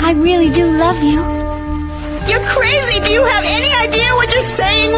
I really do love you. You're crazy! Do you have any idea what you're saying